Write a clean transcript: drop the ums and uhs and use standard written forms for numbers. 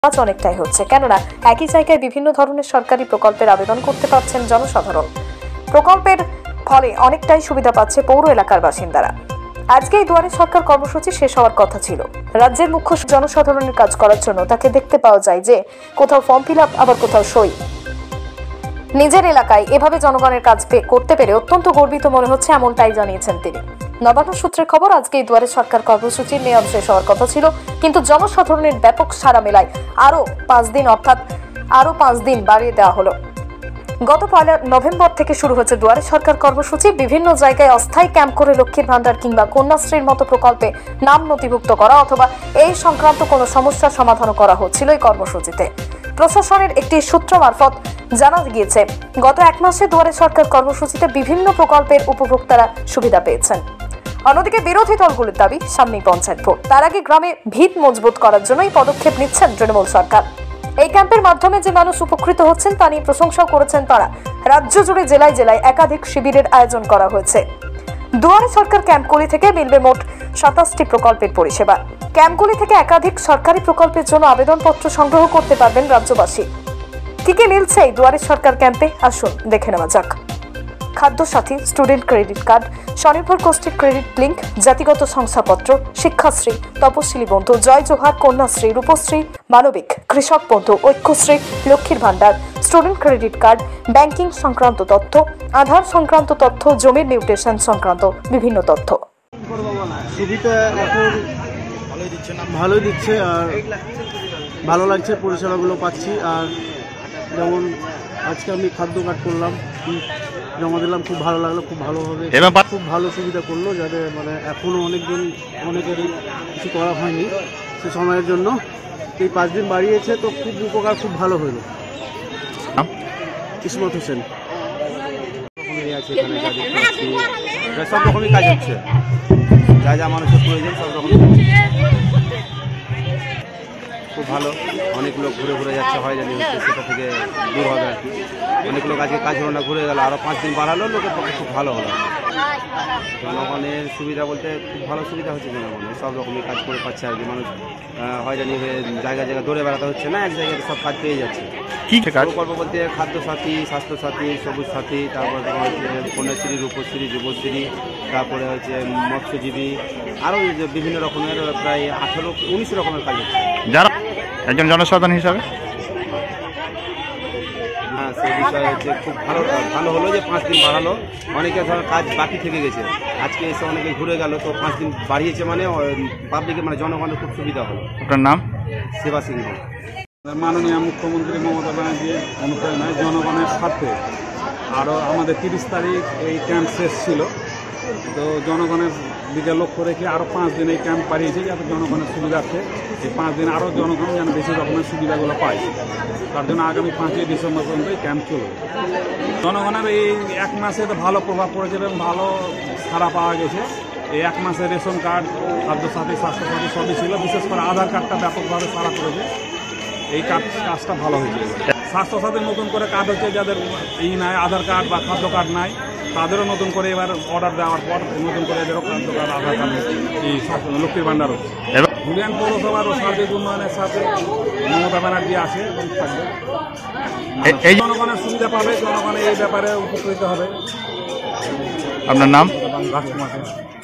আজ অনেকটাই হচ্ছে, কেননা একই জায়গায় বিভিন্ন ধরনের সরকারি প্রকল্পের আবেদন করতে পারছেন জনসাধারণ। প্রকল্পের ফলে অনেকটাই সুবিধা পাচ্ছে পৌর এলাকার বাসিন্দারা। আজকে এই দুয়ারে সরকার কর্মসূচি শেষ হওয়ার কথা ছিল। রাজ্যের মুখ্য জনসাধারণের কাজ করার জন্য তাকে দেখতে পাওয়া যায় যে কোথাও ফর্ম ফিল আপ, আবার কোথাও সই। নিজের এলাকায় এভাবে জনগণের কাজ করতে পেরে অত্যন্ত গর্বিত মনে হচ্ছে, এমনটাই জানিয়েছেন তিনি। নবান্ন সূত্রের খবর, আজকে এই দুয়ারে সরকার কর্মসূচির মেয়াদ শেষ হওয়ার কথা ছিল, কিন্তু জনসাধারণের ব্যাপক সাড়া মেলায় আরো 5 দিন অর্থাৎ আরো 5 দিন বাড়িয়ে দেওয়া হলো। গত 1 নভেম্বর থেকে শুরু হচ্ছে দুয়ারে সরকার কর্মসূচি। বিভিন্ন জায়গায় অস্থায়ী ক্যাম্প করে লক্ষ্মীর ভান্ডার কিংবা কন্যাশ্রীর মতো প্রকল্পে নাম নথিভুক্ত করা অথবা এই সংক্রান্ত কোনো সমস্যার সমাধান করা হচ্ছিল এই কর্মসূচিতে। প্রশাসনের একটি সূত্র মারফত জানা গিয়েছে, গত 1 মাসে দুয়ারে সরকার কর্মসূচিতে বিভিন্ন প্রকল্পের উপভোক্তারা সুবিধা পেয়েছেন। অন্যদিকে বিরোধী দলগুলির দাবি সামনেই পঞ্চায়েত ভোট, তার আগে গ্রামে ভিত মজবুত করার জন্য এই পদক্ষেপ নিচ্ছেন তৃণমূল সরকার। এই ক্যাম্পের মাধ্যমে যে মানুষ উপকৃত হচ্ছেন তা নিয়ে প্রশংসাও করেছেন তারা। রাজ্য জুড়ে জেলায় জেলায় একাধিক শিবিরের আয়োজন করা হয়েছে। দুয়ারে সরকার ক্যাম্পগুলি থেকে মিলবে মোট 27টি প্রকল্পের পরিষেবা। ক্যাম্পগুলি থেকে একাধিক সরকারি প্রকল্পের জন্য আবেদনপত্র সংগ্রহ করতে পারবেন রাজ্যবাসী। কি কি মিলছে এই দুয়ারে সরকার ক্যাম্পে, আসুন দেখে নেওয়া যাক। খাদ্য সাথী, স্টুডেন্ট ক্রেডিট কার্ড, স্বনির্ভর গোষ্ঠীর ক্রেডিট লিঙ্ক, জাতিগত শংসাপত্র, শিক্ষাশ্রী, তপশিলি বন্ধু, জয় জোহার, কন্যাশ্রী, রূপশ্রী, মানবিক, কৃষক বন্ধু, ঐক্যশ্রী, লক্ষ্মীর Bhandar, student credit card, banking সংক্রান্ত তথ্য, আধার সংক্রান্ত তথ্য, জমির মিউটেশন সংক্রান্ত বিভিন্ন তথ্য। সুবিধা এখন ভালোই দিচ্ছে আর ভালো লাগছে, পরিষেবাগুলো পাচ্ছি। আর যেমন আজকে আমি খাদ্য কার্ড করলাম, জমা দিলাম, খুব ভালো লাগলো, খুব ভালোভাবে, খুব ভালো সুবিধা করলো, যাতে মানে এখনও অনেকেরই কিছু করা হয়নি সে সময়ের জন্য এই 5 দিন বাড়িয়েছে, তো খুব উপকার, খুব ভালো হইল। কিসমত হোসেন। সব রকমই কাজ হচ্ছে, যা যা মানুষের প্রয়োজন সব রকম খুব ভালো। অনেক লোক ঘুরে ঘুরে যাচ্ছে, হয়রানি হচ্ছে, সেটা থেকে দূর হবে আর কি। অনেক লোক আজকে কাজ হলো না, ঘুরে গেল, আরও 5 দিন বাড়ালো, লোকের পক্ষে খুব ভালো হলো। জনগণের সুবিধা বলতে খুব ভালো সুবিধা হচ্ছে, জনগণের সব রকমই কাজ করে পাচ্ছে আর কি। মানুষ হয়রানি হয়ে জায়গায় জায়গায় দৌড়ে বেড়াতে হচ্ছে না, এক জায়গায় সব কাজ পেয়ে যাচ্ছে। প্রকল্প বলতে খাদ্য সাথী, স্বাস্থ্য সাথী, সবুজ সাথী, তারপর তোমার হচ্ছে কন্যাশ্রী, রূপশ্রী, যুবশ্রী, তারপরে হচ্ছে মৎস্যজীবী, আরও বিভিন্ন রকমের প্রায় 18-19 রকমের কাজ হচ্ছে। যারা একজন জনসাধারণ হিসাবে হ্যাঁ, সেই বিষয়ে হচ্ছে খুব ভালো হলো যে 5 দিন বাড়ালো। অনেকে ধরনের কাজ বাকি থেকে গেছে, আজকে এসে অনেকে ঘুরে গেল, তো 5 দিন বাড়িয়েছে, মানে পাবলিকের মানে জনগণের খুব সুবিধা হলো। আপনার নাম? সেবা সিংহ। মাননীয় মুখ্যমন্ত্রী মমতা ব্যানার্জির অনুপ্রেরণায় জনগণের স্বার্থে আরও আমাদের 30 তারিখ এই ক্যাম্প শেষ ছিল, তো জনগণের দিকে লক্ষ্য রেখে আরও 5 দিন এই ক্যাম্প বাড়িয়েছে, যাতে জনগণের সুবিধার্থে এই 5 দিন আরও জনগণ যেন বেশি রকমের সুবিধাগুলো পায়। তার জন্য আগামী 5ই ডিসেম্বর পর্যন্ত এই ক্যাম্প চলবে। জনগণের এই 1 মাসে তো ভালো প্রভাব পড়েছে এবং ভালো সাড়া পাওয়া গেছে। এই 1 মাসে রেশন কার্ড, খাদ্য সাথী, স্বাস্থ্য সাথী সবই ছিল, বিশেষ করে আধার কার্ডটা ব্যাপকভাবে সাড়া পড়েছে। এই কাজটা ভালো হয়েছে। স্বাস্থ্য সাথী নতুন করে কার্ড হচ্ছে, যাদের নাই আধার কার্ড বা খাদ্য কার্ড নাই, তাদেরও নতুন করে এবার অর্ডার দেওয়ার পর নতুন করে এদেরও খাদ্য কার্ড, আধার কার্ড, এই লক্ষ্মীর ভান্ডার হচ্ছে। ধুলিয়ান পৌরসভার ও সার্বিক উন্নয়নের সাথে মমতা ব্যানার্জি আছে এবং থাকবে। এই জনগণের সুবিধা পাবে, জনগণের এই ব্যাপারে উপকৃত হবে। আপনার নাম? রাজকুমার।